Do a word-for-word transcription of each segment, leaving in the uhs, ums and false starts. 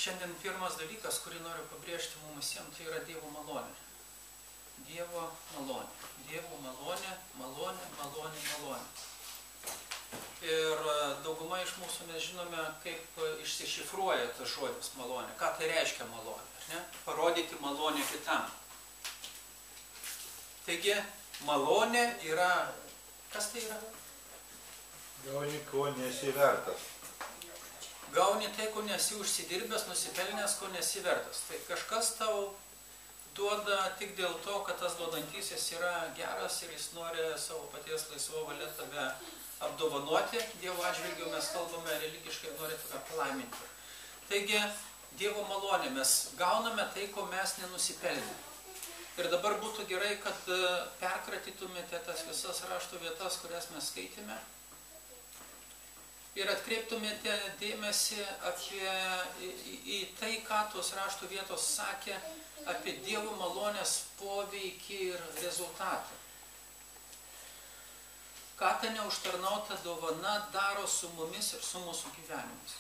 Šiandien pirmas dalykas, kurį noriu pabrėžti mums visiems, tai yra Dievo malonė. Dievo malonė. Dievo malonė, malonė, malonė, malonė. Ir dauguma iš mūsų mes žinome, kaip išsišifruoja tas žodis malonė. Ką tai reiškia malonė, ar ne? Parodyti malonę kitam. Taigi, malonė yra... Kas tai yra? Gauni, ko nesi vertas. Gauni tai, ko nesi užsidirbęs, nusipelnęs, ko nesi vertas. Tai kažkas tau duoda tik dėl to, kad tas duodantysis yra geras ir jis nori savo paties laisvo valia tave apdovanoti. Dievo atžvilgiu mes kalbame religiškai, nori tave palaiminti. Taigi, Dievo malonė, mes gauname tai, ko mes nenusipelnėme. Ir dabar būtų gerai, kad perkratytumėte tas visas rašto vietas, kurias mes skaitėme. Ir atkreiptumėte dėmesį apie, į, į tai, ką tos rašto vietos sakė apie Dievo malonės poveikį ir rezultatą. Ką ta neužtarnauta dovana daro su mumis ir su mūsų gyvenimis.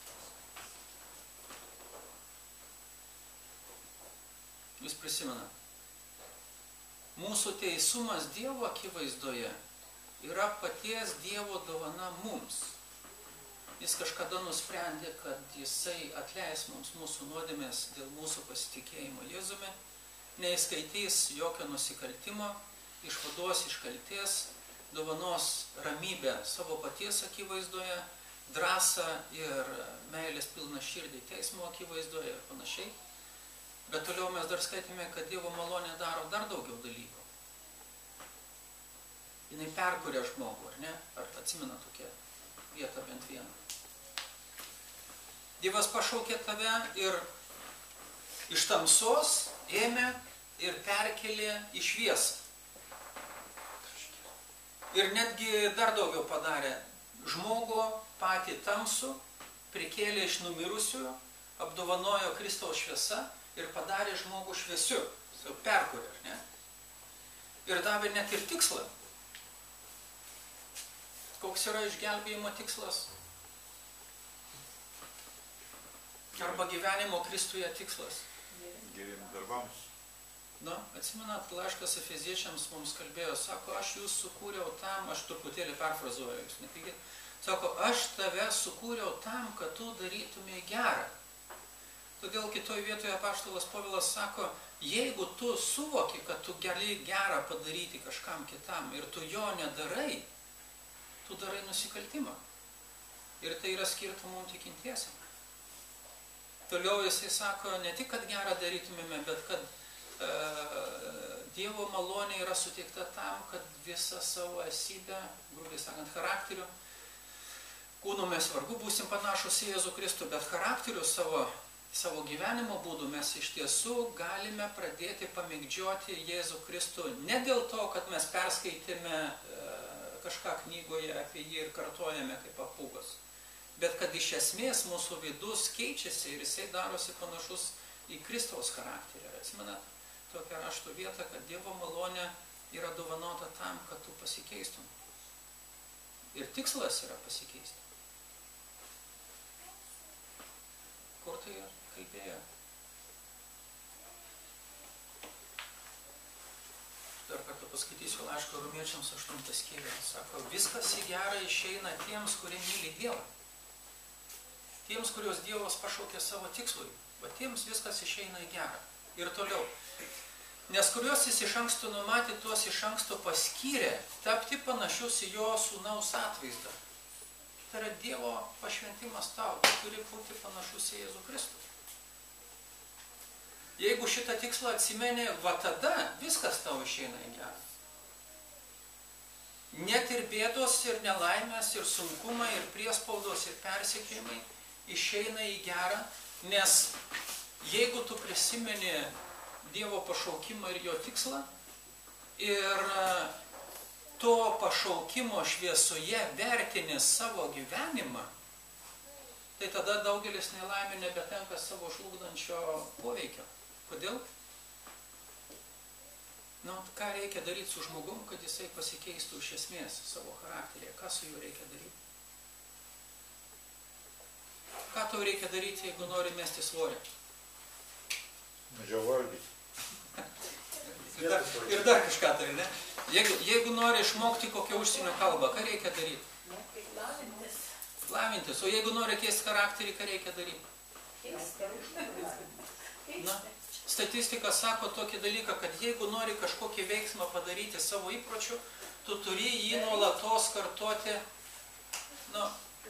Jūs prisimenate. Mūsų teisumas Dievo akivaizdoje yra paties Dievo dovana mums. Jis kažkada nusprendė, kad jisai atleis mums mūsų nuodėmės dėl mūsų pasitikėjimo Jėzumi, neįskaitys jokio nusikaltimo, išvaduos iš kaltės, dovanos ramybę savo paties akivaizdoje, drąsą ir meilės pilną širdį teismo akivaizdoje ir panašiai. Bet toliau mes dar skaitėme, kad Dievo malonė daro dar daugiau dalykų. Jinai perkuria žmogų, ar ne? Ar atsimena tokią vietą bent vieną? Dievas pašaukė tave ir iš tamsos ėmė ir perkelė į šviesą. Ir netgi dar daugiau padarė. Žmogų patį tamsų prikėlė iš numirusiųjų, apdovanojo Kristaus šviesa ir padarė žmogų šviesiu. Jis perkūrė, ar ne? Ir davė net ir tikslą. Koks yra išgelbėjimo tikslas? Arba gyvenimo Kristuje tikslas. Geriem darbams. Na, atsimenat, laiškas Efeziečiams mums kalbėjo, sako, aš jūs sukūriau tam, aš truputėlį perfrazuoju, jūs nepykit, sako, aš tave sukūriau tam, kad tu darytumėj gerą. Todėl kitoj vietoje apaštalas Povilas sako, jeigu tu suvoki, kad tu gali gerą padaryti kažkam kitam ir tu jo nedarai, tu darai nusikaltimą. Ir tai yra skirta mums tikintiesiam. Toliau jisai sako, ne tik, kad gerą darytumėme, bet kad e, Dievo malonė yra suteikta tam, kad visą savo esybę, grubiai sakant, charakteriu, kūnu mes vargu būsim panašus į Jėzų Kristų, bet charakteriu savo, savo gyvenimo būdu mes iš tiesų galime pradėti pamėgdžioti Jėzų Kristų ne dėl to, kad mes perskaitėme e, kažką knygoje apie jį ir kartojame kaip papūgas, bet kad iš esmės mūsų vidus keičiasi ir jisai darosi panašus į Kristaus charakterį. Atsimenat tokią rašto vietą, kad Dievo malonė yra dovanota tam, kad tu pasikeistum. Ir tikslas yra pasikeisti. Kur tai kalbėjo? Dar kartą paskaitysiu laišką Romiečiams aštuntas skyrius. Sako, viskas į gerą išeina tiems, kurie myli Dievą. Tiems, kurios Dievas pašaukė savo tikslui, va tiems viskas išeina į gerą. Ir toliau. Nes kurios jis iš anksto numatė, tuos iš anksto paskyrė tapti panašius į jo sūnaus atvaizdą. Tai yra Dievo pašventimas tau, tu turi būti panašus į Jėzų Kristų. Jeigu šitą tikslą atsimeni, va tada viskas tau išeina į gerą. Net ir bėdos, ir nelaimės, ir sunkumai, ir priespaudos, ir persekiojimai išeina į gerą, nes jeigu tu prisimeni Dievo pašaukimą ir jo tikslą ir to pašaukimo šviesoje vertini savo gyvenimą, tai tada daugelis nelaimė nebetenka savo žlugdančio poveikio. Kodėl? Na, ką reikia daryti su žmogum, kad jisai pasikeistų iš esmės savo charakterį? Ką su juo reikia daryti? ką tau reikia daryti, jeigu nori mesti svorį? Mažiau valgyti. Ir dar, ir dar kažką tai, ne? Jeigu, jeigu nori išmokti kokią užsienio kalbą, ką reikia daryti? Lavintis. Lavintis. O jeigu nori keisti charakterį, ką reikia daryti? Na, statistika sako tokį dalyką, kad jeigu nori kažkokį veiksmą padaryti savo įpročiu, tu turi jį nuolatos kartoti, nu,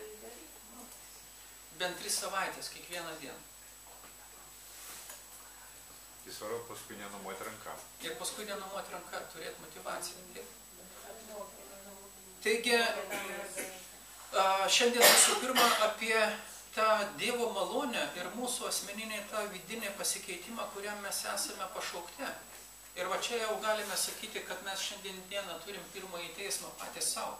bent tris savaitės, kiekvieną dieną. Ir svarbu paskui nenumuoti ranką. Ir paskui nenumuoti ranką, turėti motivaciją. Taip. Taigi, šiandien visų pirma apie tą Dievo malonę ir mūsų asmeninį tą vidinį pasikeitimą, kuriam mes esame pašaukti. Ir va čia jau galime sakyti, kad mes šiandien dieną turim pirmąjį teismą patys savo.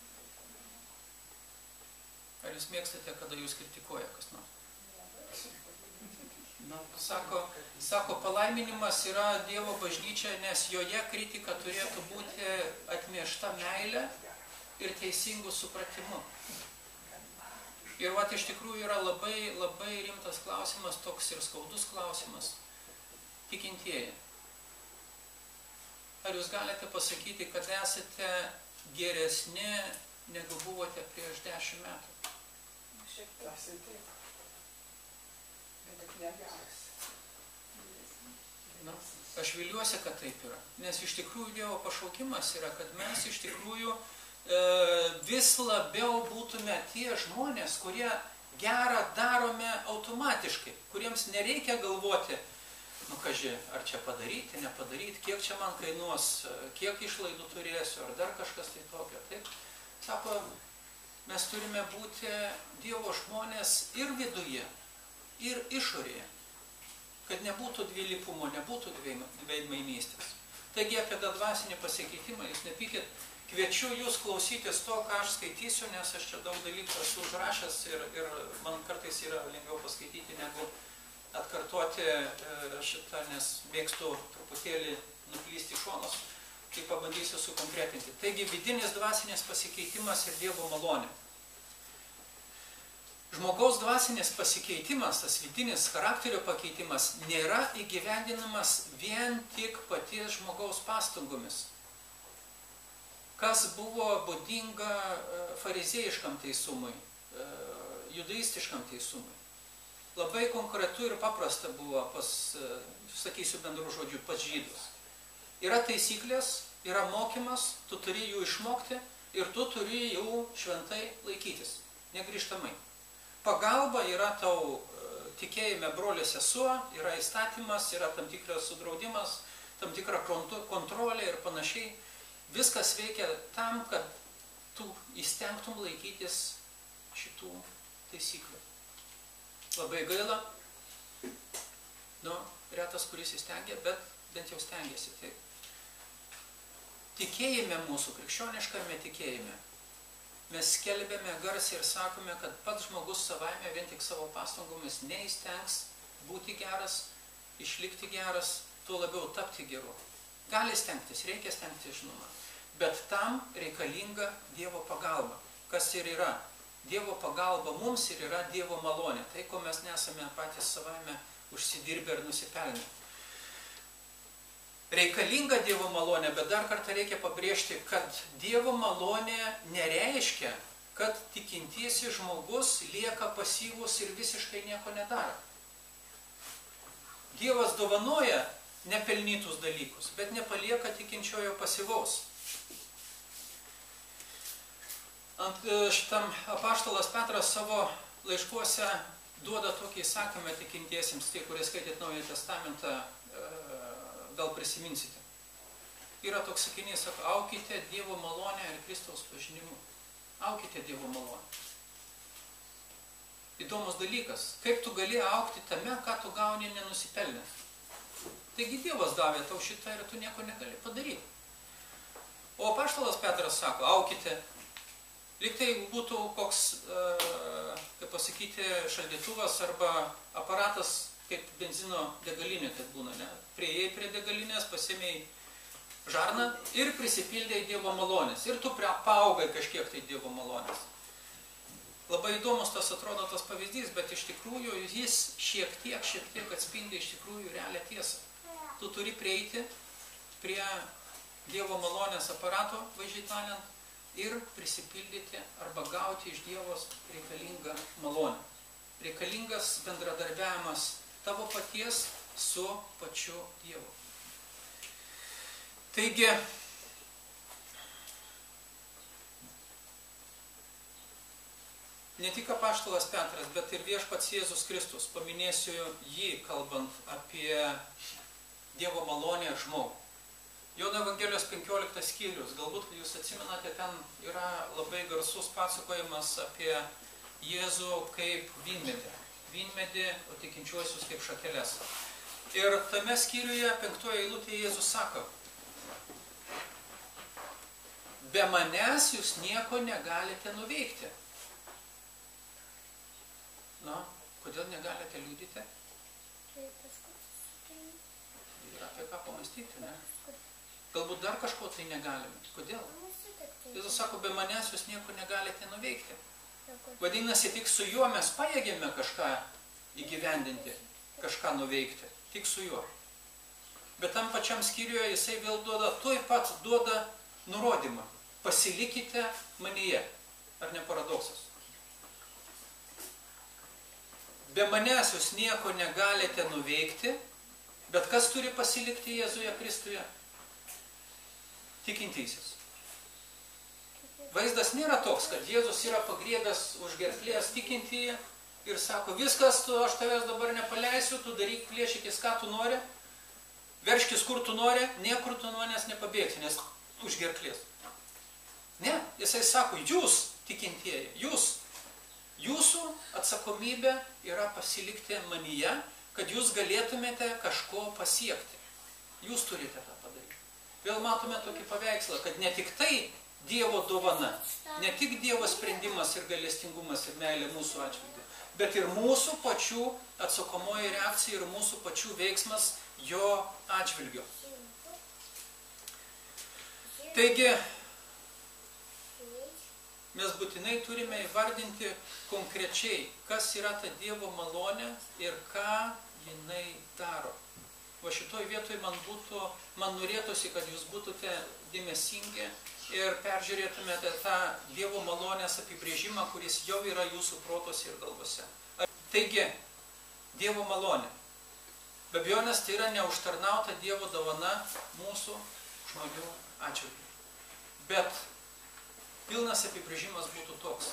Ar jūs mėgstate, kada jūs kritikuoja kas nors? Na, sako, sako, palaiminimas yra Dievo bažnyčia, nes joje kritika turėtų būti atmiešta meilė ir teisingų supratimu. Ir vat iš tikrųjų yra labai, labai rimtas klausimas, toks ir skaudus klausimas. Tikintieji. Ar jūs galite pasakyti, kad esate geresni, negu buvote prieš dešimt metų? Šiek tiek taip. Bet tik negeras. Na, aš viliuosi, kad taip yra. Nes iš tikrųjų Dievo pašaukimas yra, kad mes iš tikrųjų vis labiau būtume tie žmonės, kurie gerą darome automatiškai, kuriems nereikia galvoti, nu kaži, ar čia padaryti, nepadaryti, kiek čia man kainuos, kiek išlaidų turėsiu, ar dar kažkas tai tokio. Taip? Sako, mes turime būti Dievo žmonės ir viduje, ir išorėje, kad nebūtų dvilypumo, nebūtų dveidmainystės. Taigi apie tą dvasinį pasikeitimą jūs nepykit. Kviečiu jūs klausytis to, ką aš skaitysiu, nes aš čia daug dalykų esu užrašęs ir, ir man kartais yra lengviau paskaityti, negu atkartoti šitą, nes mėgstu truputėlį nuklysti į šonus, tai pabandysiu sukonkretinti. Taigi, vidinis dvasinis pasikeitimas ir Dievo malonė. Žmogaus dvasinis pasikeitimas, tas vidinis charakterio pakeitimas, nėra įgyvendinamas vien tik paties žmogaus pastangomis, kas buvo būdinga farizėjiškam teisumui, judaistiškam teisumui. Labai konkretu ir paprasta buvo pas, sakysiu bendrų žodžių, pas žydus. Yra taisyklės, yra mokymas, tu turi jų išmokti ir tu turi jų šventai laikytis, negrįžtamai. Pagalba yra tau tikėjime brolio sesuo, yra įstatymas, yra tam tikras sudraudimas, tam tikra kontrolė ir panašiai. Viskas veikia tam, kad tu įstengtum laikytis šitų taisyklių. Labai gaila, nu, retas, kuris įstengia, bet bent jau stengiasi. Taip. Tikėjime mūsų, krikščioniškame tikėjime, mes skelbėme garsiai ir sakome, kad pats žmogus savaime vien tik savo pastangomis neįstengs būti geras, išlikti geras, tuo labiau tapti geru. Gali stengtis, reikia stengtis, žinoma. Bet tam reikalinga Dievo pagalba. Kas ir yra? Dievo pagalba mums ir yra Dievo malonė. Tai, ko mes nesame patys savaime užsidirbę ir nusipelnę. Reikalinga Dievo malonė, bet dar kartą reikia pabrėžti, kad Dievo malonė nereiškia, kad tikintysis žmogus lieka pasyvus ir visiškai nieko nedaro. Dievas dovanoja nepelnytus dalykus, bet nepalieka tikinčiojo pasyvaus. Ant šitam apaštalas Petras savo laiškuose duoda tokį įsakymą tikintiesiems, tie, kurie skaitėt Naująjį testamentą, gal prisiminsite. Yra toks sakinys, sako, aukite Dievo malonę ir Kristaus pažinimu. Aukite Dievo malonę. Įdomus dalykas, kaip tu gali aukti tame, ką tu gauni nenusipelnęs. Taigi Dievas davė tau šitą ir tu nieko negali padaryti. O apaštalas Petras sako, aukite. Lyg tai būtų koks, kaip pasakyti, šaldytuvas arba aparatas, kaip benzino degalinė, kad būna, ne? Priėjai prie degalinės, pasėmėjai žarną ir prisipildėjai Dievo malonės. Ir tu paaugai kažkiek tai Dievo malonės. Labai įdomus tas atrodo tas pavyzdys, bet iš tikrųjų jis šiek tiek, šiek tiek atspindi iš tikrųjų realią tiesą. Tu turi prieiti prie Dievo malonės aparato, vaizdžiai tariant, ir prisipildyti arba gauti iš Dievos reikalingą malonę. Reikalingas bendradarbiavimas tavo paties su pačiu Dievu. Taigi, ne tik apaštalas Petras, bet ir viešpats Jėzus Kristus, paminėsiu jį, kalbant apie Dievo malonę žmogų. Jono Evangelijos penkioliktas skyrius, galbūt jūs atsimenate, ten yra labai garsus pasakojimas apie Jėzų kaip vynmedį. Vynmedį, o tikinčiuosius kaip šakeles. Ir tame skyriuje penktoje eilutėje Jėzus sako, be manęs jūs nieko negalite nuveikti. Na, kodėl negalite liudyti? Ir apie ką pamastyti, ne? Galbūt dar kažko tai negalime. Kodėl? Jėzus sako, be manęs jūs nieko negalite nuveikti. Vadinasi, tik su juo mes pajėgėme kažką įgyvendinti, kažką nuveikti. Tik su juo. Bet tam pačiam skyriuje jisai vėl duoda, tuoj pat duoda nurodymą. Pasilikite manyje. Ar ne paradoksas? Be manęs jūs nieko negalite nuveikti, bet kas turi pasilikti Jėzuje Kristuje? Tikintysis. Vaizdas nėra toks, kad Jėzus yra pagriebęs už gerklės tikintįjį ir sako, viskas, tu, aš tavęs dabar nepaleisiu, tu daryk, plėšykis, ką tu nori, verškis, kur tu nori, niekur tu nuo nes nepabėgsi, nes už gerklės. Ne, jisai sako, jūs, tikintieji, jūs, jūsų atsakomybė yra pasilikti manyje, kad jūs galėtumėte kažko pasiekti. Jūs turite tą padaryti. Vėl matome tokį paveikslą, kad ne tik tai Dievo dovana, ne tik Dievo sprendimas ir gailestingumas ir meilė mūsų atžvilgiu, bet ir mūsų pačių atsakomoji reakcija ir mūsų pačių veiksmas jo atžvilgiu. Taigi, mes būtinai turime įvardinti konkrečiai, kas yra ta Dievo malonė ir ką jinai daro. Va šitoj vietoj man būtų, man norėtųsi, kad jūs būtumėte dėmesingi ir peržiūrėtumėte tą Dievo malonės apibrėžimą, kuris jau yra jūsų protose ir galvose. Taigi, Dievo malonė. Be abejonės, tai yra neužtarnauta Dievo dovana mūsų žmonių atžvilgiu. Bet pilnas apibrėžimas būtų toks.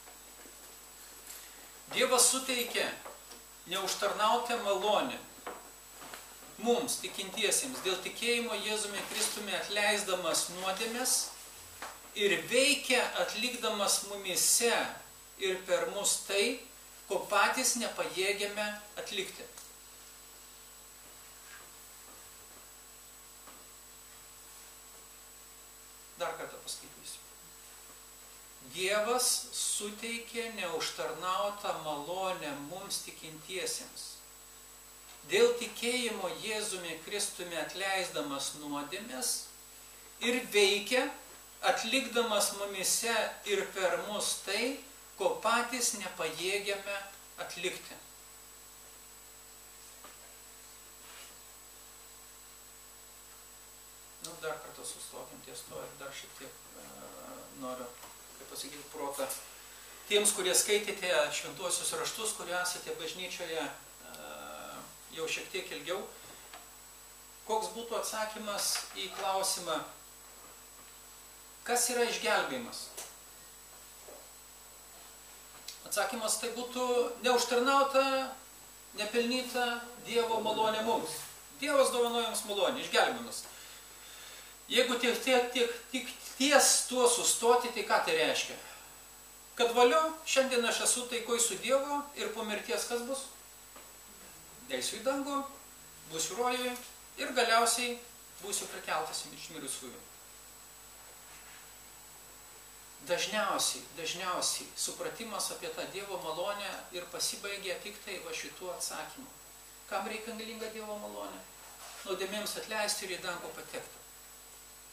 Dievas suteikė neužtarnautą malonę mums, tikintiesiems, dėl tikėjimo Jėzumi Kristumi atleisdamas nuodėmes ir veikia atlikdamas mumyse ir per mus tai, ko patys nepajėgėme atlikti. Dar kartą paskaitysiu. Dievas suteikė neužtarnautą malonę mums tikintiesiems. Dėl tikėjimo Jėzumi Kristumi atleisdamas nuodėmes ir veikia, atlikdamas mumyse ir per mus tai, ko patys nepajėgiame atlikti. Nu, dar kartą sustokim ties to ir dar šiek tiek uh, noriu, kaip pasakyti, protą. Tiems, kurie skaitėte šventuosius raštus, kurie esate bažnyčioje jau šiek tiek ilgiau, koks būtų atsakymas į klausimą, kas yra išgelbėjimas? Atsakymas tai būtų neužtarnauta, nepelnyta Dievo malonė mums. Dievas dovanoja jums malonę, išgelbėjimas. Jeigu tik, tik, tik, tik ties tuo sustoti, tai ką tai reiškia? Kad valio, šiandien aš esu taikoj su Dievu ir po mirties kas bus? Eisiu į dangų, būsiu rojuje ir galiausiai būsiu prikeltas iš mirusiųjų. Dažniausiai, dažniausiai supratimas apie tą Dievo malonę ir pasibaigia tik tai va šituo atsakymu. Kam reikalinga Dievo malonė? Nuodėmėms atleisti ir į dangų patekti.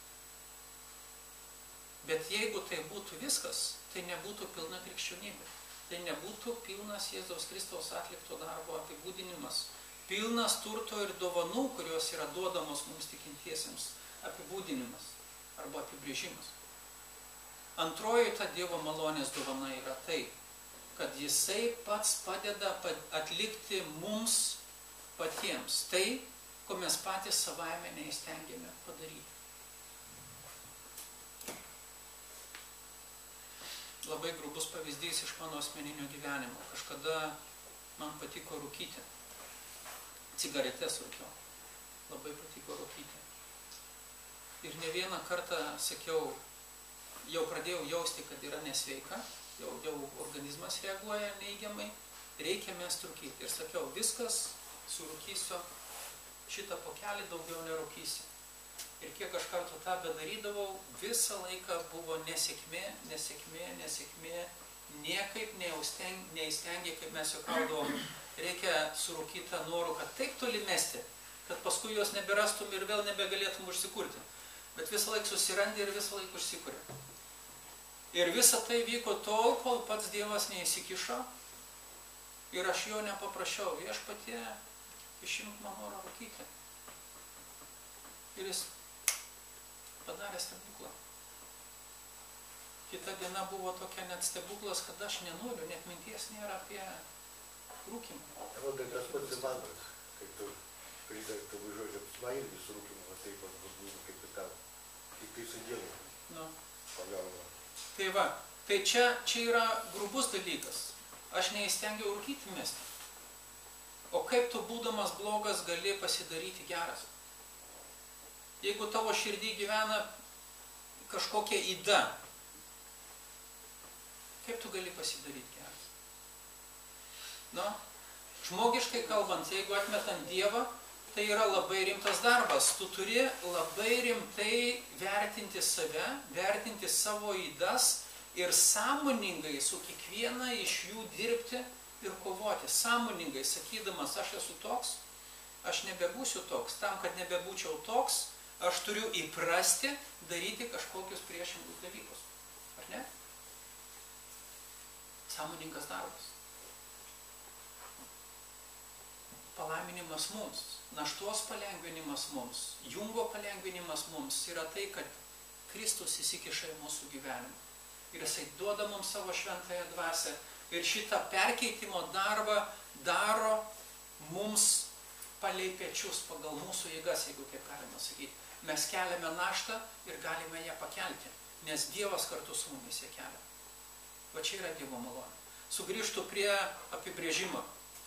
Bet jeigu tai būtų viskas, tai nebūtų pilna krikščionybė. tai nebūtų pilnas Jėzaus Kristaus atlikto darbo apibūdinimas. Pilnas turto ir dovanų, kurios yra duodamos mums tikintiesiems, apibūdinimas arba apibrėžimas. Antroji ta Dievo malonės dovana yra tai, kad Jisai pats padeda atlikti mums patiems tai, ko mes patys savaime neįstengiame padaryti. Labai grubus pavyzdys iš mano asmeninio gyvenimo. Kažkada man patiko rūkyti. Cigaretes rūkiau. Labai patiko rūkyti. Ir ne vieną kartą sakiau, jau pradėjau jausti, kad yra nesveika, jau, jau organizmas reaguoja neigiamai, reikia mesti rūkyti. Ir sakiau, viskas, surūkysiu, šitą pokelį daugiau nerūkysiu. Ir kiek aš kartų tą bedarydavau, visą laiką buvo nesėkmė, nesėkmė, nesėkmė, niekaip neįstengė, kaip mes juokaudavom, reikia surūkytą norų, kad taip toli mesti, kad paskui jos neberastum ir vėl nebegalėtum užsikurti. Bet visą laiką susirandi ir visą laiką užsikuria. Ir visa tai vyko tol, kol pats Dievas neįsikišo ir aš jo nepaprašiau, viešpatie, išimk man norą rūkyti. Ir jis padarė stebuklą. Kita diena buvo tokia net stebuklas, kad aš nenoriu, net minties nėra apie rūkimą. O tai tas pats įmanomas, kaip tu pritartų žodžiu, man irgi su rūkimu, va taip pat būtų kaip ir tau. Tik tai su Dievu. Nu. Pagalba. Tai va, tai čia, čia yra grubus dalykas. Aš neįstengiau rūkyti mesti. O kaip tu būdamas blogas gali pasidaryti geras? Jeigu tavo širdį gyvena kažkokia yda, kaip tu gali pasidaryti geras? Nu, žmogiškai kalbant, jeigu atmetant Dievą, tai yra labai rimtas darbas. Tu turi labai rimtai vertinti save, vertinti savo ydas ir sąmoningai su kiekviena iš jų dirbti ir kovoti. Sąmoningai sakydamas, aš esu toks, aš nebebūsiu toks. Tam, kad nebebūčiau toks, aš turiu įprasti daryti kažkokius priešingus dalykus. Ar ne? Sąmoningas darbas. Palaiminimas mums, naštos palengvinimas mums, Jungo palengvinimas mums yra tai, kad Kristus įsikiša į mūsų gyvenimą. Ir Jisai duoda mums savo šventąją dvasią. Ir šitą perkeitimo darbą daro mums palei pečius, pagal mūsų jėgas, jeigu taip galima sakyti. Mes keliame naštą ir galime ją pakelti, nes Dievas kartu su mumis ją kelia. Va čia yra Dievo malonė. Sugrįžtu prie apibrėžimo.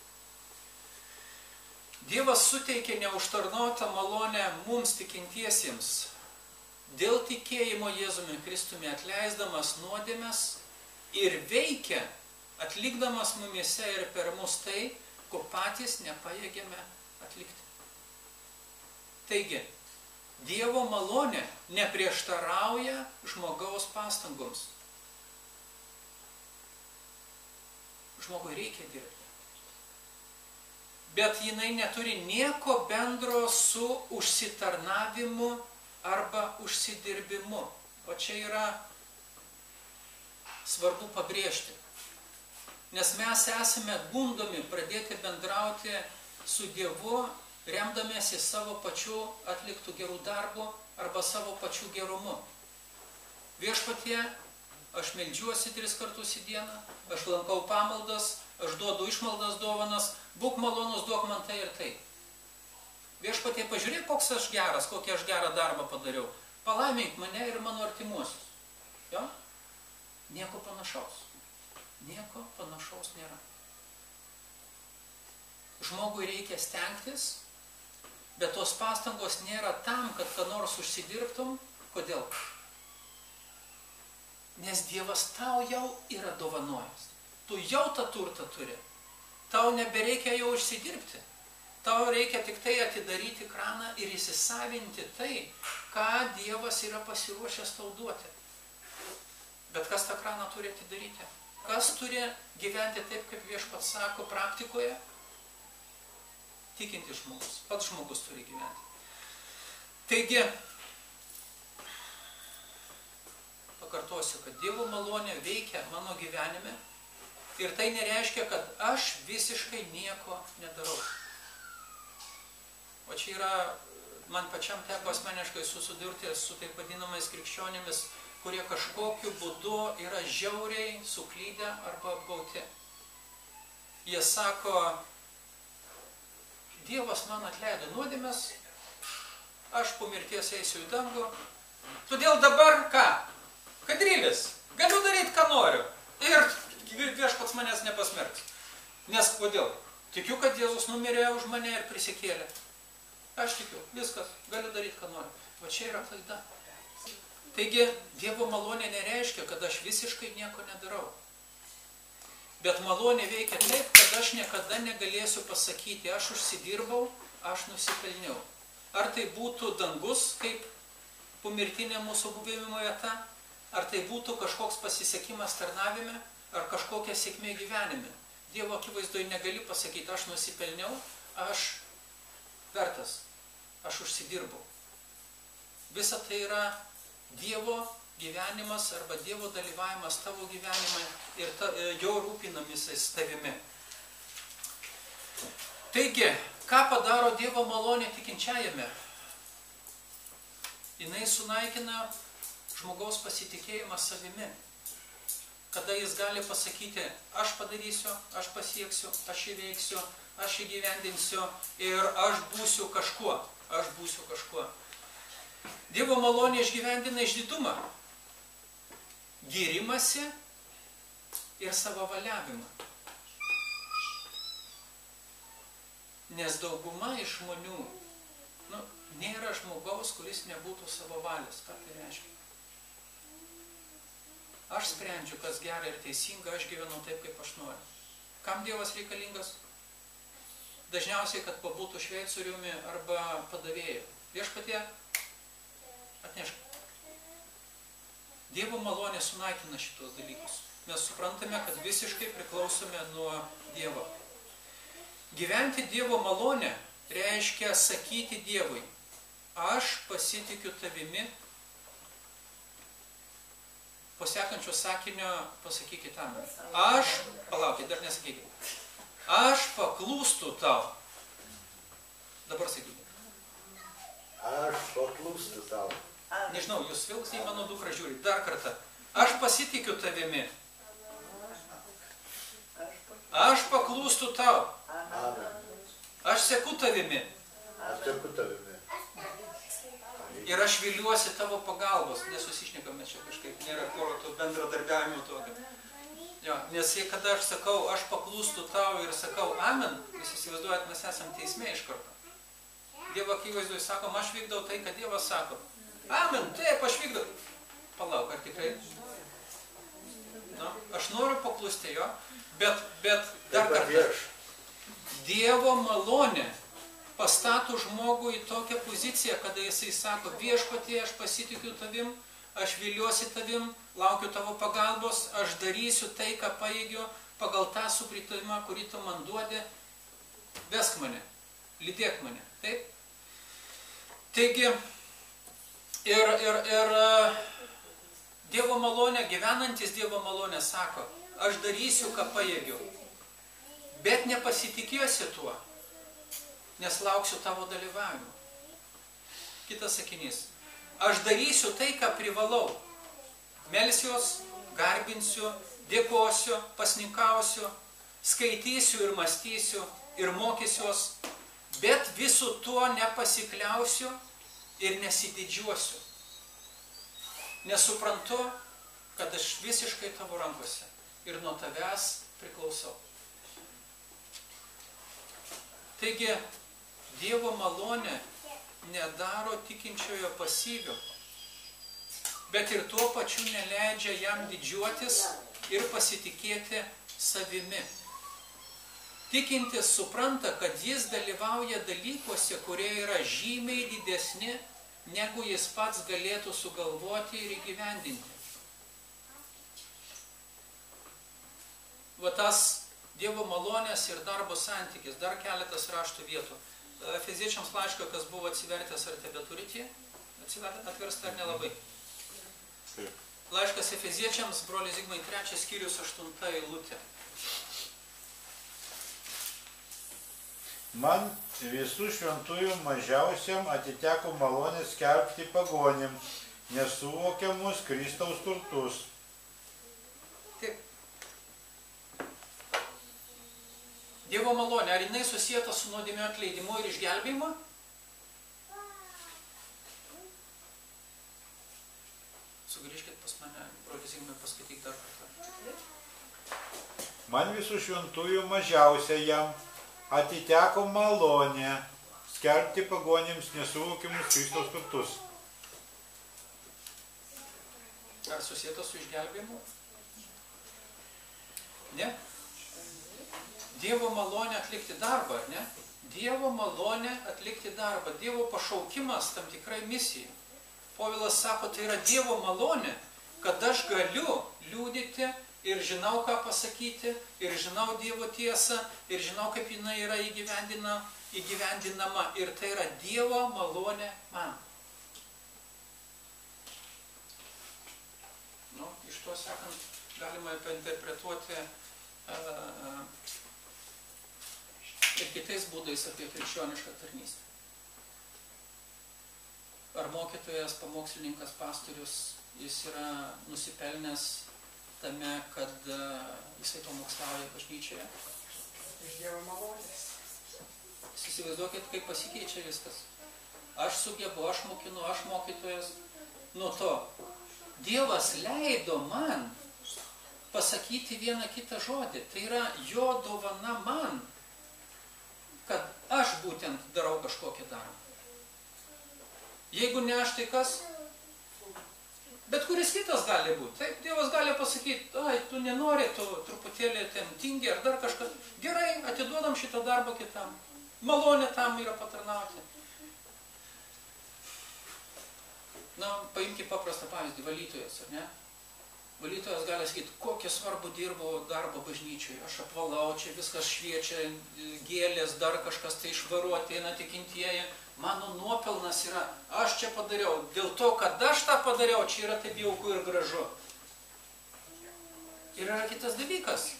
Dievas suteikė neužtarnautą malonę mums tikintiesiems, dėl tikėjimo Jėzumi Kristumi atleisdamas nuodėmes ir veikia, atlikdamas mumise ir per mus tai, ko patys nepajėgėme atlikti. Taigi, Dievo malonė neprieštarauja žmogaus pastangoms. Žmogui reikia dirbti. Bet jinai neturi nieko bendro su užsitarnavimu arba užsidirbimu. O čia yra svarbu pabrėžti. Nes mes esame gundomi pradėti bendrauti su Dievu, remdamiesi savo pačių atliktų gerų darbų arba savo pačių gerumu. Viešpatie, aš meldžiuosi tris kartus į dieną, aš lankau pamaldas, aš duodu išmaldas dovanas, būk malonus, duok man tai ir tai. Viešpatie, pažiūrėk, koks aš geras, kokį aš gerą darbą padariau. Palaimink mane ir mano artimuosius. Jo? Nieko panašaus. Nieko panašaus nėra. Žmogui reikia stengtis, bet tos pastangos nėra tam, kad ką nors užsidirbtum. Kodėl? Nes Dievas tau jau yra dovanojęs. Tu jau tą turtą turi. Tau nebereikia jau užsidirbti. Tau reikia tik tai atidaryti kraną ir įsisavinti tai, ką Dievas yra pasiruošęs tau duoti. Bet kas tą kraną turi atidaryti? Kas turi gyventi taip, kaip Viešpats sako praktikoje? Tikintis žmogus. Pats žmogus turi gyventi. Taigi, pakartosiu, kad Dievo malonė veikia mano gyvenime Ir tai nereiškia, kad aš visiškai nieko nedarau. O čia yra, man pačiam teko asmeniškai susidurti su taip vadinamais krikščionimis, kurie kažkokiu būdu yra žiauriai suklydę arba apgauti. Jie sako, Dievas man atleido nuodėmes, aš po mirties eisiu į dangų, todėl dabar ką? Kadrylis, galiu daryti, ką noriu. Ir viešpats manęs nepasmerks. Nes kodėl? Tikiu, kad Jėzus numirė už mane ir prisikėlė. Aš tikiu, viskas, galiu daryti, ką noriu. Va čia yra klaida. Taigi, Dievo malonė nereiškia, kad aš visiškai nieko nedarau. Bet malonė veikia taip, kad aš niekada negalėsiu pasakyti, aš užsidirbau, aš nusipelniau. Ar tai būtų dangus, kaip pomirtinė mūsų buvimo vieta, ar tai būtų kažkoks pasisekimas tarnavime, ar kažkokia sėkmė gyvenime. Dievo akivaizdoje negali pasakyti, aš nusipelniau, aš vertas, aš užsidirbau. Visa tai yra Dievo gyvenimas arba Dievo dalyvavimas tavo gyvenime ir ta, jo rūpinamisis tavimi. Taigi, ką padaro Dievo malonė tikinčiajame? Jinai sunaikina žmogaus pasitikėjimą savimi. Kada jis gali pasakyti, aš padarysiu, aš pasieksiu, aš įveiksiu, aš įgyvendinsiu ir aš būsiu kažkuo, aš būsiu kažkuo. Dievo malonė išgyvendina išdidumą, gyrimasi ir savavaliavimą. Nes dauguma iš žmonių, nu, nėra žmogaus, kuris nebūtų savavalis. Ką tai reiškia? Aš sprendžiu, kas gera ir teisinga, aš gyvenu taip, kaip aš noriu. Kam Dievas reikalingas? Dažniausiai, kad pabūtų šveicoriumi arba padavėjų. Viešpatie, atnešk. Dievo malonė sunaikina šitos dalykus. Mes suprantame, kad visiškai priklausome nuo Dievo. Gyventi Dievo malonę reiškia sakyti Dievui, aš pasitikiu tavimi. Po sekančio sakinio pasakykit amen. Aš, palaukit, dar nesakykit. Aš paklūstu tau. Dabar sakykit. Aš paklūstu tau. Nežinau, jūs vilks į mano dukrą žiūrit. Dar kartą. Aš pasitikiu tavimi. Aš paklūstu tau. Amen. Aš seku tavimi. Aš seku tavimi. Ir aš viliuosi tavo pagalbos. Nesusišnekame čia kažkaip, nėra koro to bendradarbiavimo tokio. Jo, nes jei kada aš sakau, aš paklūstu tau ir sakau amen, jūs įsivaizduojat, mes esam teisme iš karto. Dievo akivaizdoje sakom, aš vykdau tai, kad Dievas sako. Amen, taip, aš vykdau. Palauk, ar tikrai? Nu, aš noriu paklusti jo, bet, bet dar kartą. Dievo malonė pastato žmogų į tokią poziciją, kada jisai sako, viešpatie, aš pasitikiu tavim, aš viliuosi tavim, laukiu tavo pagalbos, aš darysiu tai, ką pajėgiu, pagal tą supratimą, kurį tu man duodi, vesk mane, lydėk mane. Taip? Taigi, ir, ir, ir Dievo malonė, gyvenantis Dievo malonė sako, aš darysiu, ką pajėgiu, bet nepasitikėsiu tuo, nes lauksiu tavo dalyvavimo. Kitas sakinys. Aš darysiu tai, ką privalau. Melsiuos, garbinsiu, dėkosiu, pasninkausiu, skaitysiu ir mąstysiu ir mokysiuos, bet visu tuo nepasikliausiu ir nesididžiuosiu. Nesuprantu, kad aš visiškai tavo rankose ir nuo tavęs priklausau. Taigi, Dievo malonė nedaro tikinčiojo pasyviu, bet ir tuo pačiu neleidžia jam didžiuotis ir pasitikėti savimi. Tikintis supranta, kad jis dalyvauja dalykuose, kurie yra žymiai didesni, negu jis pats galėtų sugalvoti ir įgyvendinti. Va tas Dievo malonės ir darbo santykis, dar keletas raštų vietų. Efeziečiams laišką, kas buvo atsivertęs, ar tebeturite? Atversta ar nelabai? Laiškas Efeziečiams, broliai Zigmai, trečias skyrius, aštunta eilutė. Man visų šventųjų mažiausiam atiteko malonė skelbti pagonim nesuvokiamus Kristaus turtus. Taip. Dievo malonė, ar jinai susieta su nuodėmio atleidimu ir išgelbėjimu? Sugrįžkit pas mane, brolis Zigmai, paskaityk dar kartą. Man visų šventųjų mažiausia jam atiteko malonė skelbti pagonims nesuvokiamus Kristaus turtus. Ar susieta su išgelbėjimu? Ne. Dievo malonė atlikti darbą, ar ne? Dievo malonė atlikti darbą. Dievo pašaukimas tam tikrai misijai. Povilas sako, tai yra Dievo malonė, kad aš galiu liudyti ir žinau, ką pasakyti, ir žinau Dievo tiesą, ir žinau, kaip jinai yra įgyvendina, įgyvendinama. Ir tai yra Dievo malonė man. Nu, iš to sakant, galima painterpretuoti uh, ir kitais būdais apie krikščionišką tarnystę. Ar mokytojas, pamokslininkas, pastorius, jis yra nusipelnęs tame, kad uh, jisai pamokslauja bažnyčioje? Iš Dievo malonės. Jūs įsivaizduokit, kaip pasikeičia viskas. Aš sugebu, aš mokinu, aš mokytojas. Nuo to Dievas leido man pasakyti vieną kitą žodį. Tai yra jo dovana man, kad aš būtent darau kažkokį darbą. Jeigu ne aš, tai kas? Bet kuris kitas gali būti. Taip, Dievas gali pasakyti, ai, tu nenori, tu truputėlį ten tingi ar dar kažkas. Gerai, atiduodam šitą darbą kitam. Malonė tam yra patarnauti. Na, paimkime paprastą pavyzdį, valytojas, ar ne? Valytojas gali sakyti, kokį svarbų dirbo darbą bažnyčiui. Aš apvalau, čia viskas šviečia, gėlės, dar kažkas tai išvaruoti, eina tikintieji. Mano nuopelnas yra, aš čia padariau. Dėl to, kad aš tą padariau, čia yra taip jauku ir gražu. Ir yra kitas dalykas.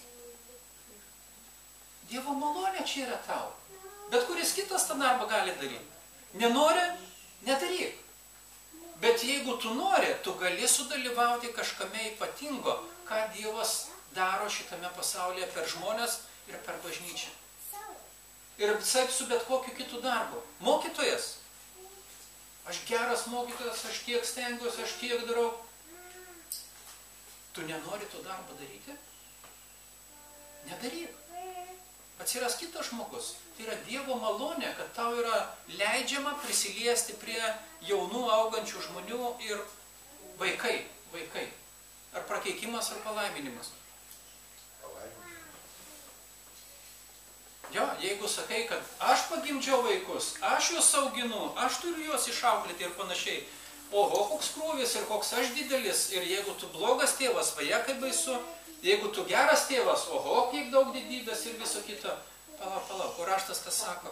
Dievo malonė čia yra tau. Bet kuris kitas tą darbą gali daryti. Nenori? Nedaryk. Bet jeigu tu nori, tu gali sudalyvauti kažkame ypatingo, ką Dievas daro šitame pasaulyje per žmonės ir per bažnyčią. Ir taip su bet kokiu kitu darbu. Mokytojas. Aš geras mokytojas, aš tiek stengiuosi, aš tiek darau. Tu nenori to darbo daryti? Nedaryk. Atsiras kitas žmogus. Tai yra Dievo malonė, kad tau yra leidžiama prisiliesti prie jaunų augančių žmonių ir vaikai. Vaikai. Ar prakeikimas, ar palaiminimas. Jo, jeigu sakai, kad aš pagimdžiau vaikus, aš juos auginu, aš turiu juos išauklėti ir panašiai. Oho, koks krūvis ir koks aš didelis. Ir jeigu tu blogas tėvas, vaja kaip baisu. Jeigu tu geras tėvas, oho, kiek daug didybės ir viso kito. Palauk, palauk, o raštas kas sako?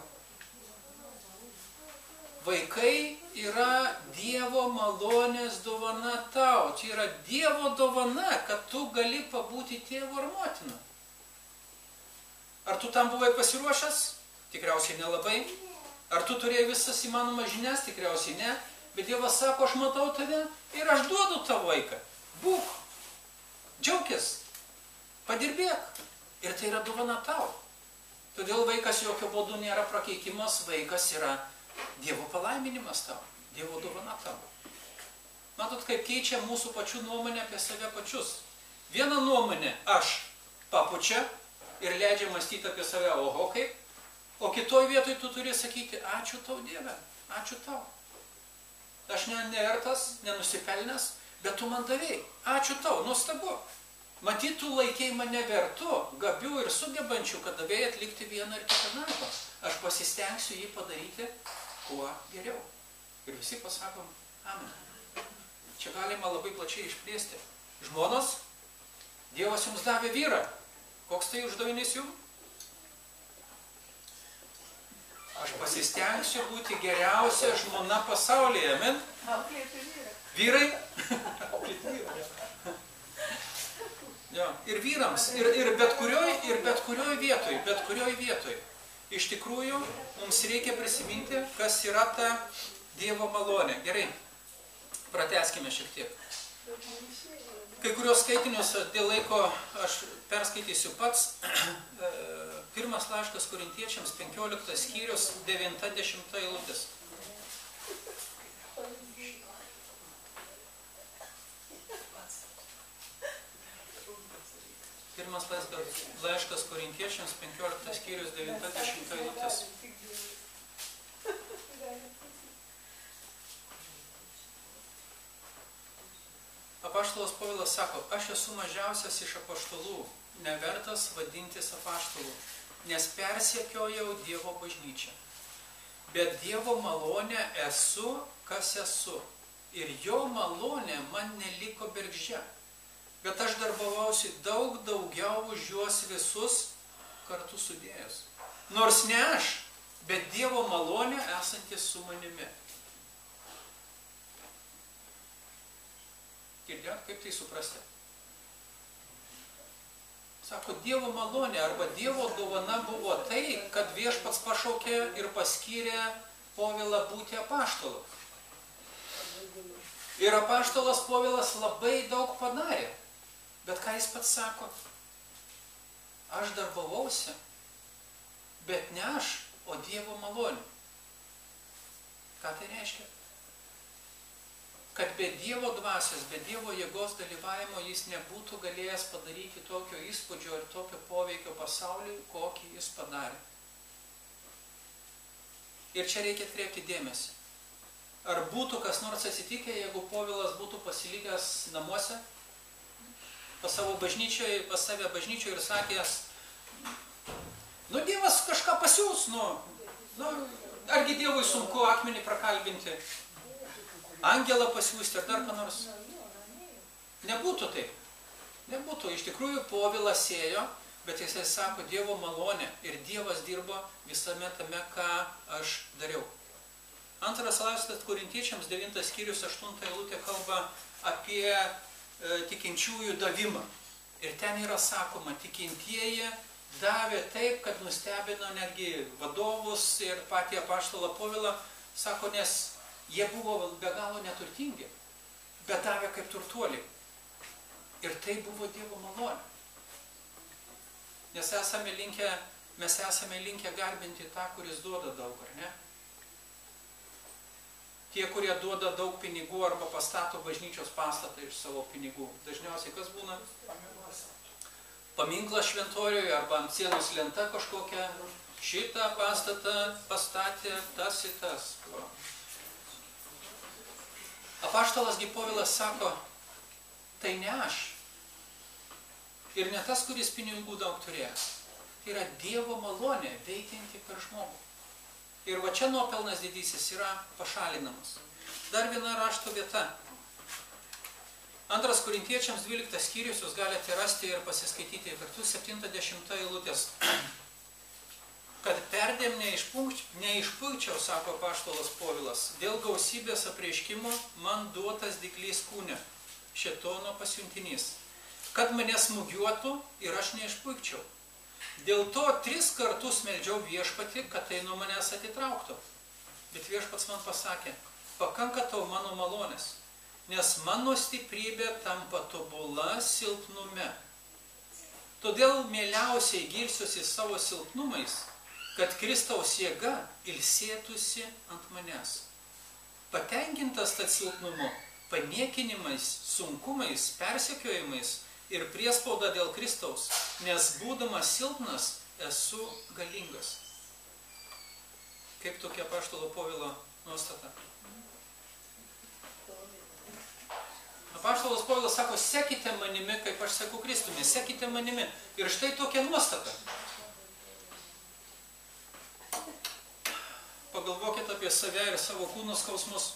Vaikai yra Dievo malonės dovana tau. Čia yra Dievo dovana, kad tu gali pabūti tėvu ar motina. Ar tu tam buvai pasiruošęs? Tikriausiai nelabai. Ar tu turėjai visas įmanomas žinias? Tikriausiai ne. Bet Dievas sako, aš matau tave ir aš duodu tavo vaiką. Būk. Džiaukis. Padirbėk. Ir tai yra dovana tau. Todėl vaikas jokio būdu nėra prakeikimas, vaikas yra Dievo palaiminimas tau. Dievo dovana tau. Matot, kaip keičia mūsų pačių nuomonę apie save pačius. Viena nuomonė aš papučia ir leidžia mąstyti apie save, oho kaip. O kitoj vietoj tu turi sakyti, ačiū tau Dieve, ačiū tau. Aš ne nevertas, nenusipelnęs, bet tu man davėjai. Ačiū tau, nuostabu. Matyt, tu laikei mane vertu, gabiu ir sugebančiu, kad davėjai atlikti vieną ir kitą darbą. Aš pasistengsiu jį padaryti kuo geriau. Ir visi pasakom, amen. Čia galima labai plačiai išplėsti. Žmonos, Dievas jums davė vyrą. Koks tai uždavinys jums? Aš pasistengsiu būti geriausia žmona pasaulyje, amen? Auklėti vyrą. Vyrai? Auklėti vyrą. Jo. Ir vyrams, ir, ir bet kurioj, ir bet kurioj vietoj, bet kurioj vietoj. iš tikrųjų mums reikia prisiminti, kas yra ta Dievo malonė. Gerai, pratęskime šiek tiek. Kai kurios skaitinius dėl laiko aš perskaitysiu pats. Pirmas laiškas Korintiečiams, penkioliktas skyrius, devinta dešimta eilutės. Pirmas laiškas Korintiečiams, penkioliktas skyrius, devinta dešimta eilutės. Apaštalas Povilas sako, aš esu mažiausias iš apaštalų, nevertas vadintis apaštalų, nes persiekiojau Dievo bažnyčią. Bet Dievo malonė esu, kas esu. Ir jo malonė man neliko bergždžia. Bet aš darbavausi daug daugiau už juos visus kartu sudėjus. Nors ne aš, bet Dievo malonė esantis su manimi. Girdėjot, kaip tai suprasti? Sako, Dievo malonė arba Dievo dovana buvo tai, kad viešpats pašaukė ir paskyrė Povilą būti apaštalu. Ir apaštalas Povilas labai daug padarė. Bet ką jis pats sako? Aš darbavausi, bet ne aš, o Dievo malonė. Ką tai reiškia? Kad be Dievo dvasios, be Dievo jėgos dalyvavimo jis nebūtų galėjęs padaryti tokio įspūdžio ir tokio poveikio pasauliui, kokį jis padarė. Ir čia reikia atkreipti dėmesį. Ar būtų kas nors atsitikę, jeigu Povilas būtų pasilikęs namuose, pas savo bažnyčioje, pas save bažnyčioje ir sakęs, nu Dievas kažką pasiūs, nu, nu, argi Dievui sunku akmenį prakalbinti, angelą pasiūsti ar dar ką nors. Nebūtų taip. Nebūtų. Iš tikrųjų, Povilas sėjo, bet jisai sako Dievo malonė ir Dievas dirbo visame tame, ką aš dariau. Antras laiškas Korintiečiams, devintas skyrius, aštunta eilutė kalba apie e, tikinčiųjų davimą. Ir ten yra sakoma, tikintieji davė taip, kad nustebino netgi vadovus ir patį apaštalą Povilą, sako, nes jie buvo be galo neturtingi, bet davė kaip turtuoliai. Ir tai buvo Dievo malonė. Nes esame linkę, mes esame linkę garbinti tą, kuris duoda daug, ar ne? Tie, kurie duoda daug pinigų arba pastato bažnyčios pastatą iš savo pinigų. Dažniausiai kas būna? Paminklas šventorijoje arba ant sienos lenta kažkokia. Šitą pastatą pastatė tas ir tas. Apaštalas Povilas sako, tai ne aš. Ir ne tas, kuris pinigų daug turėjo. Tai yra Dievo malonė veikianti per žmogų. Ir va čia nuopelnas didysis yra pašalinamas. Dar viena rašto vieta. Antras Korintiečiams dvyliktas skyrius, jūs galite rasti ir pasiskaityti kartu septinta dešimta eilutės. Kad perdėm neišpuikčiau, sako apaštalas Povilas, dėl gausybės apreiškimo man duotas dyglys kūne, šėtono pasiuntinys, kad mane smūgiuotų ir aš neišpuikčiau. Dėl to tris kartus meldžiau viešpatį, kad tai nuo manęs atitrauktų. Bet viešpats man pasakė, pakanka tau mano malonės, nes mano stiprybė tampa tobula silpnume. Todėl mieliausiai girsiuosi savo silpnumais, kad Kristaus jėga ilsėtųsi ant manęs. Patenkintas tad silpnumu, paniekinimais, sunkumais, persekiojimais ir priespauda dėl Kristaus, nes būdamas silpnas esu galingas. Kaip tokia apaštalo Povilo nuostata? Apaštalas Povilas sako, sekite manimi, kaip aš seku Kristumi, sekite manimi. Ir štai tokia nuostata. Pagalvokite apie save ir savo kūno skausmus.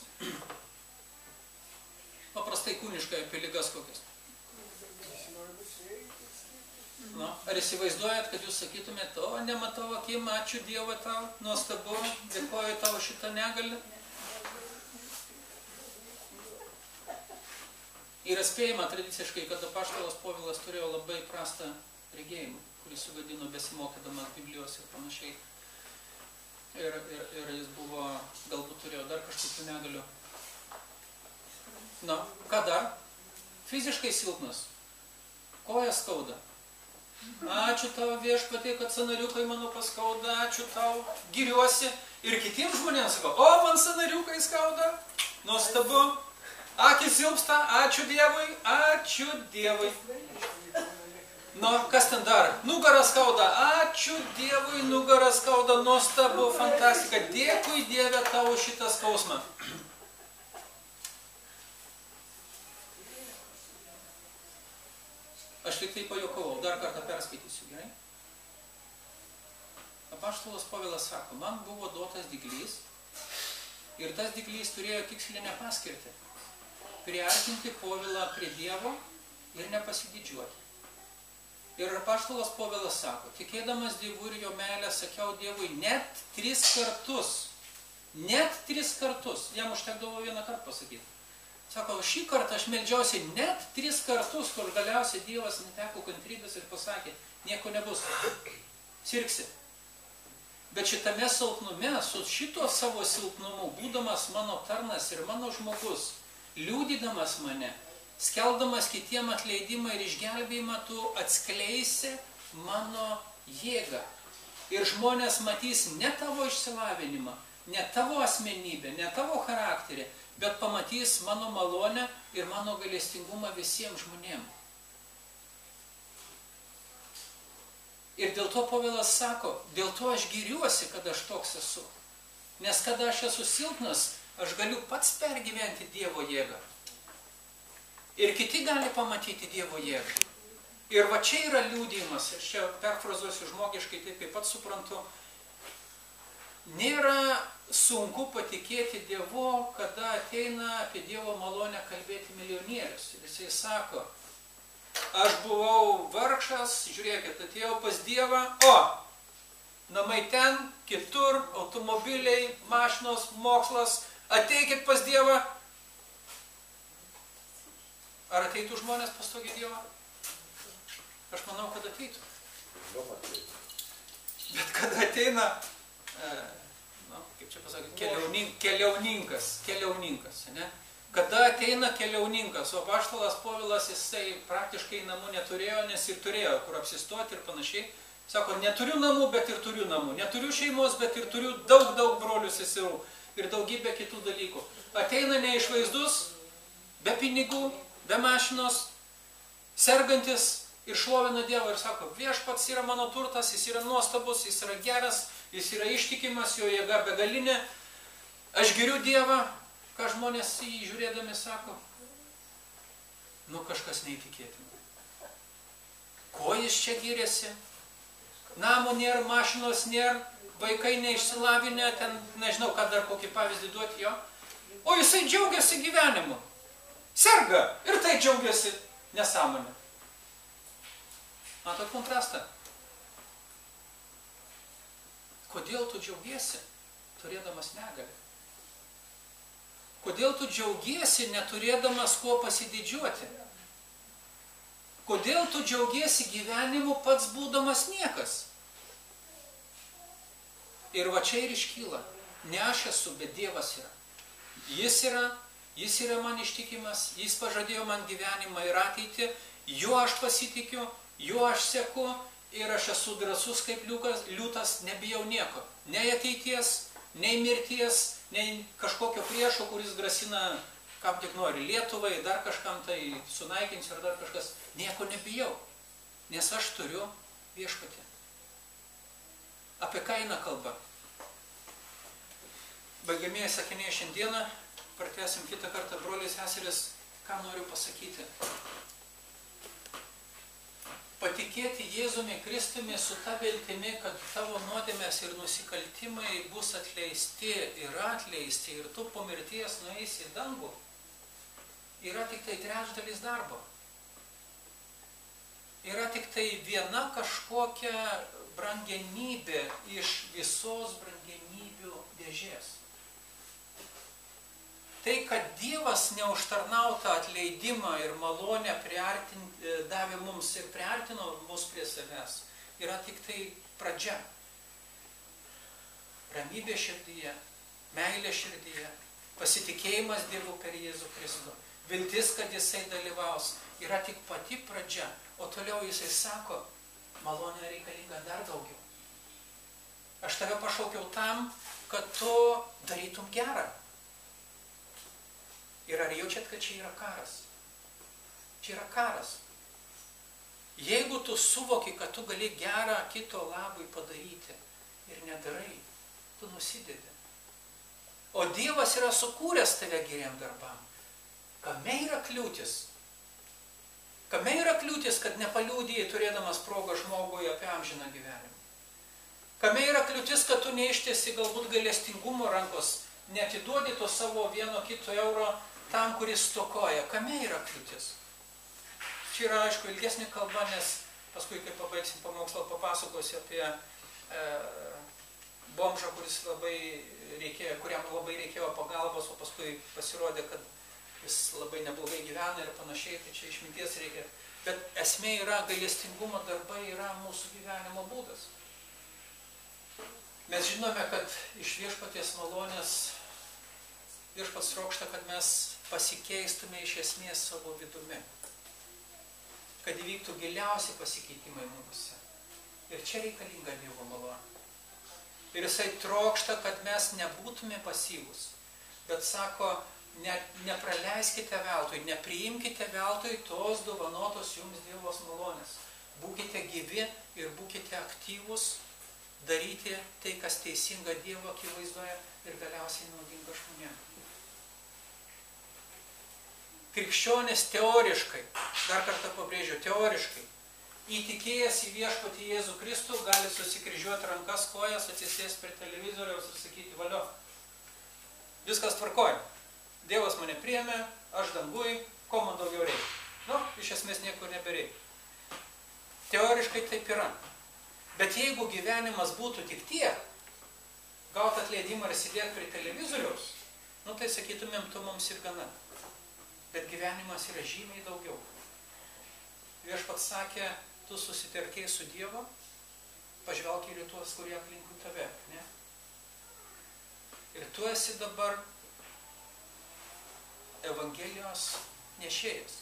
Paprastai kūniškai apie ligas kokias. Nu, ar įsivaizduojat, kad jūs sakytumėte, o nematau akim, ačiū Dievui tau, nuostabu, dėkoju tau šitą negalį. Yra spėjama tradiciškai, kad apaštalas Povilas turėjo labai prastą regėjimą, kurį sugadino besimokydamas Biblijos ir panašiai. Ir, ir, ir jis buvo, galbūt turėjo dar kažkokių negalių. Na, ką dar? Fiziškai silpnas. Koja skauda. Ačiū tau viešpatie, kad sąnariukai mano paskauda, ačiū tau, giriuosi. Ir kitiems žmonėms sako, o man sąnariukai skauda. Nuostabu. Akis silpsta, ačiū Dievui, ačiū Dievui. Nu, kas ten dar? Nugarą skauda, ačiū Dievui, nugarą skauda, nuostabu, fantastika. Dėkui Dieve tau šitą skausmą. Aš tik tai pajuokavau, dar kartą perskaitysiu, gerai? Apaštalas Povilas sako, man buvo duotas dyglys ir tas dyglys turėjo tikslinę paskirtį. Priartinti Povilą prie Dievo ir nepasididžiuoti. Ir apaštalas Povilas sako, tikėdamas Dievu ir jo meilę, sakiau Dievui net tris kartus. Net tris kartus. Jam užtekdavo vieną kartą pasakyti. Sako, šį kartą aš meldžiausi net tris kartus, kur galiausiai Dievas neteko kantrybės ir pasakė, nieko nebus. Sirgsi. Bet šitame silpnume, su šito savo silpnumu, būdamas mano tarnas ir mano žmogus, liūdydamas mane, skeldamas kitiem atleidimą ir išgelbėjimą, tu atskleisi mano jėgą. Ir žmonės matys ne tavo išsilavinimą, ne tavo asmenybę, ne tavo charakterį, bet pamatys mano malonę ir mano gailestingumą visiems žmonėms. Ir dėl to Povilas sako, dėl to aš giriuosi, kad aš toks esu. Nes kada aš esu silpnas, aš galiu pats pergyventi Dievo jėgą. Ir kiti gali pamatyti Dievo jėgą. Ir va čia yra liūdėjimas, aš čia perfrazuosiu žmogiškai, taip kaip pats suprantu. Nėra sunku patikėti Dievu, kada ateina apie Dievo malonę kalbėti milijonierius. Ir jisai sako, aš buvau vargšas, žiūrėkit, atėjau pas Dievą, o, namai ten, kitur, automobiliai, mašinos, mokslas, ateikit pas Dievą. Ar ateitų žmonės pas tokį Dievą? Aš manau, kad ateitų. Bet kada ateina, e, nu, kaip čia pasakyti, keliaunin, keliauninkas, keliauninkas, ne? Kada ateina keliauninkas, o apaštalas Povilas, jisai praktiškai namų neturėjo, nes ir turėjo kur apsistoti ir panašiai. Sako, neturiu namų, bet ir turiu namų. Neturiu šeimos, bet ir turiu daug, daug brolių seserų ir daugybę kitų dalykų. Ateina neišvaizdus, be pinigų, be mašinos, sergantis ir šlovina Dievą ir sako, viešpats yra mano turtas, jis yra nuostabus, jis yra geras, jis yra ištikimas, jo jėga begalinė. Aš giriu Dievą. Ką žmonės į jį žiūrėdami sako? Nu, kažkas neįtikėtina. Ko jis čia gyrėsi? Namo nėra, mašinos nėra, vaikai neišsilavinę, ten, nežinau, ką dar kokį pavyzdį duoti jo. O jisai džiaugiasi gyvenimu. Serga ir tai džiaugiasi nesąmonė. Matot kontrastą? Kodėl tu džiaugiesi, turėdamas negalę? Kodėl tu džiaugiesi, neturėdamas kuo pasididžiuoti? Kodėl tu džiaugiesi gyvenimu pats būdamas niekas? Ir va čia ir iškyla. Ne aš esu, bet Dievas yra. Jis yra, jis yra man ištikimas, jis pažadėjo man gyvenimą ir ateitį, juo aš pasitikiu, juo aš seku ir aš esu drąsus kaip liūkas, liūtas, nebijau nieko. Nei ateities, nei mirties, nei kažkokio priešo, kuris grasina, kam tik nori, Lietuvai, dar kažkam tai sunaikinsiu ar dar kažkas. Nieko nebijau, nes aš turiu viešpatį. Apie ką eina kalba? Baigiamieji sakiniai šiandieną, pratęsim kitą kartą, broliai seseris, ką noriu pasakyti. Patikėti Jėzumi Kristumi su ta viltimi, kad tavo nuodėmės ir nusikaltimai bus atleisti ir atleisti ir tu po mirties nueisi į dangų, yra tik tai trečdalis darbo. Yra tik tai viena kažkokia brangenybė iš visos brangenybių dėžės. Tai, kad Dievas neužtarnautą atleidimą ir malonę davė mums ir priartino mus prie savęs, yra tik tai pradžia. ramybė širdyje, meilė širdyje, pasitikėjimas Dievu per Jėzų Kristų, viltis, kad Jisai dalyvaus, yra tik pati pradžia, o toliau Jisai sako, malonė reikalinga dar daugiau. Aš tave pašaukiau tam, kad tu darytum gerą. Ir ar jaučiat, kad čia yra karas? Čia yra karas. Jeigu tu suvoki, kad tu gali gerą kito labui padaryti ir nedarai, tu nusidedi. O Dievas yra sukūręs tave geriem darbam. Kame yra kliūtis? Kame yra kliūtis, kad nepaliūdėjai turėdamas progą žmogui apie amžiną gyvenimą? Kame yra kliūtis, kad tu neištiesi galbūt gailestingumo rankos, neatiduodi to savo vieno kito euro tam, kuris stokoja? Kame yra kliūtis? Čia yra, aišku, ilgesnė kalba, nes paskui, kai pabaigsim pamokslą, papasakosiu apie e, bomžą, kuris labai reikėjo, kuriam labai reikėjo pagalbos, o paskui pasirodė, kad jis labai neblogai gyvena ir panašiai, tai čia išminties reikia. Bet esmė yra, gailestingumo darbai yra mūsų gyvenimo būdas. Mes žinome, kad iš viešpaties malonės viešpats trokšta, kad mes pasikeistume iš esmės savo vidumi. Kad įvyktų giliausi pasikeitimai mūsų. Ir čia reikalinga Dievo malonė. Ir Jisai trokšta, kad mes nebūtume pasyvūs. Bet sako, ne, nepraleiskite veltui, nepriimkite veltui tos dovanotos jums Dievos malonės. Būkite gyvi ir būkite aktyvūs, daryti tai, kas teisinga Dievo akivaizdoje ir galiausiai naudinga žmonėms. Krikščionis teoriškai, dar kartą pabrėžiu, teoriškai, įtikėjęs į viešpatį Jėzų Kristų, gali susikryžiuoti rankas, kojas, atsisėsti prie televizoriaus ir sakyti, valio, viskas tvarkoja. Dievas mane priėmė, aš dangui, ko man daugiau reikia? Nu, iš esmės nieko nebereikia. Teoriškai taip yra. Bet jeigu gyvenimas būtų tik tiek, gauti atleidimą ir sėdėti prie televizoriaus, nu tai sakytumėm, tu mums ir gana. Bet gyvenimas yra žymiai daugiau. Viešpats sakė, tu susitelkei su Dievu, pažvelk ir į tuos, kurie aplinkui tave, ne? Ir tu esi dabar Evangelijos nešėjas.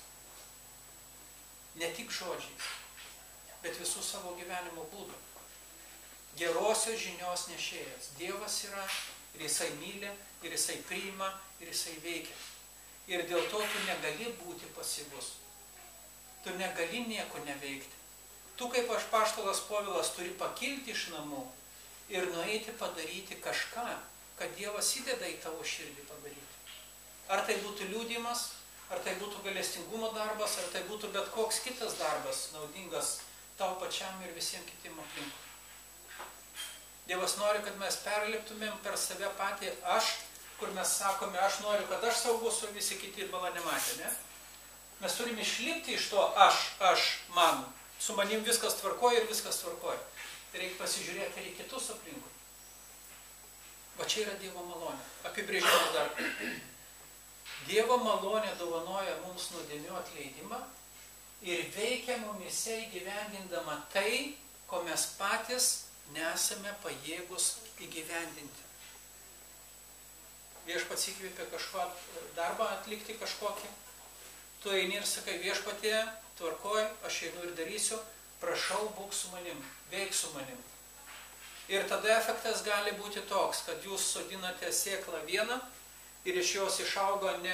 Ne tik žodžiais, bet visų savo gyvenimo būdų. Gerosios žinios nešėjas. Dievas yra ir Jisai myli, ir Jisai priima, ir Jisai veikia. Ir dėl to tu negali būti pasyvus. Tu negali nieko neveikti. Tu kaip apaštalas Povilas turi pakilti iš namų ir nueiti padaryti kažką, kad Dievas įdeda į tavo širdį padaryti. Ar tai būtų liudijimas, ar tai būtų gailestingumo darbas, ar tai būtų bet koks kitas darbas, naudingas tau pačiam ir visiems kitiem aplinkui. Dievas nori, kad mes perliptumėm per save patį aš, kur mes sakome, aš noriu, kad aš saugus, o visi kiti ir bala nematė, ne? Mes turime išlipti iš to aš, aš, man. Su manim viskas tvarkoja ir viskas tvarkoja. Tai reikia pasižiūrėti ir į kitus aplinkui. Va čia yra Dievo malonė. Apibrėžimo dar. Dievo malonė dovanoja mums nuodėmių atleidimą ir veikia mumise įgyvendindama tai, ko mes patys nesame pajėgus įgyvendinti. Viešpats įkvėpė kažko darbą atlikti kažkokį. Tu eini ir sakai, viešpatie, tvarkoj, aš einu ir darysiu, prašau, būk su manim, veik su manim. Ir tada efektas gali būti toks, kad jūs sodinate sėklą vieną ir iš jos išauga ne,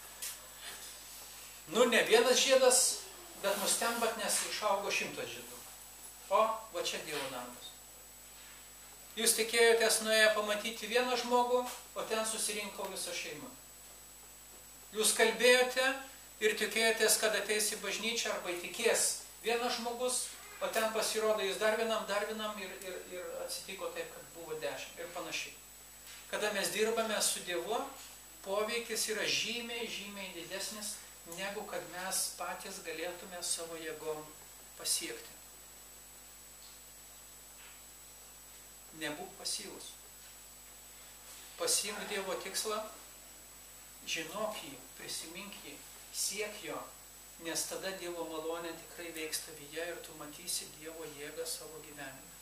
nu, ne vienas žiedas, bet nustembat, nes išaugo šimtas žiedų. O, va čia Dievo darbas. Jūs tikėjotės nuėję pamatyti vieną žmogų, o ten susirinko visą šeimą. Jūs kalbėjote ir tikėjotės, kad ateis į bažnyčią arba įtikės vienas žmogus, o ten pasirodo jis dar vienam, dar vienam ir, ir, ir atsitiko taip, kad buvo dešimt ir panašiai. Kada mes dirbame su Dievu, poveikis yra žymiai, žymiai didesnis, negu kad mes patys galėtume savo jėgom pasiekti. Nebūk pasyvus. Pasiimk Dievo tikslą, žinok jį, prisimink jį, siek jo, nes tada Dievo malonė tikrai veiks tavyje ir tu matysi Dievo jėgą savo gyvenime.